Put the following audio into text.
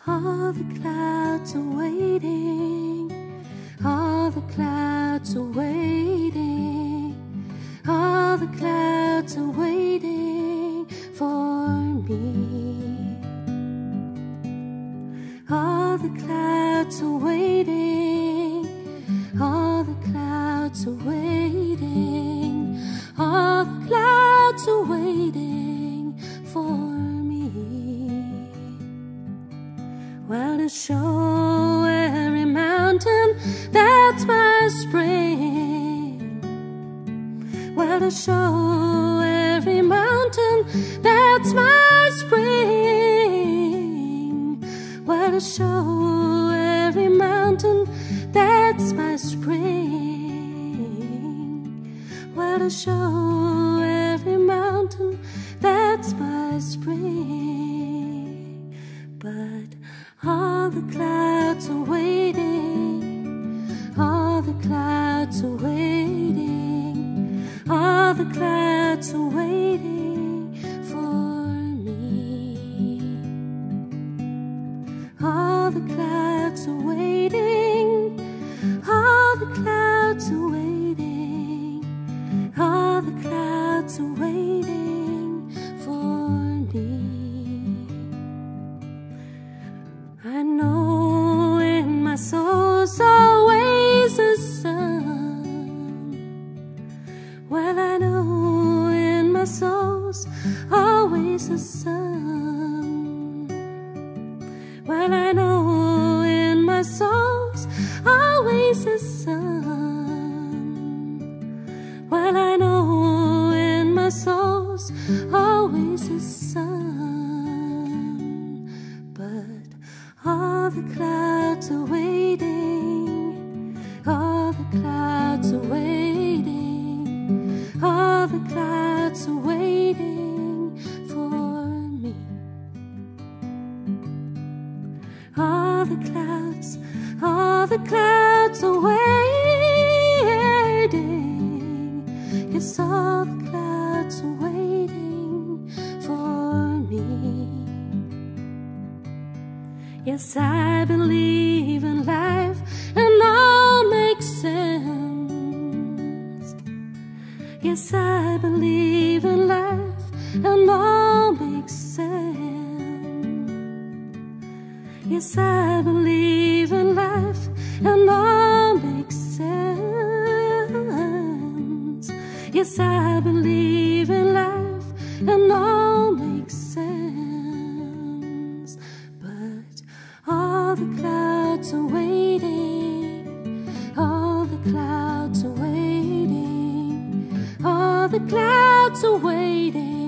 All the clouds are waiting, all the clouds are waiting, all the clouds are waiting for me. All the clouds are waiting, all the clouds are waiting, all the clouds are waiting for me. Well, to show every mountain that's my spring. Well, to show every mountain that's my spring. Well, to show every mountain that's my spring. Well, to show every mountain that's my spring. But all the clouds are waiting, all the clouds are waiting, all the clouds are waiting for me. All the clouds are waiting, all the clouds are waiting, all the clouds are waiting for me. I know in my soul's always a sun. Well, I know in my soul's always a sun. Well, I know in my soul's always a sun. Well, I know in my soul's always a sun. But all the clouds are waiting, all the clouds are waiting, all the clouds are waiting for me. All the clouds are waiting. Yes, all the clouds are waiting for me. Yes, I believe in life and all makes sense. Yes, I believe in life and all makes sense. Yes, I believe in life and all makes sense. Yes, I believe in life and all makes sense. But all the clouds are waiting, all the clouds are waiting, all the clouds are waiting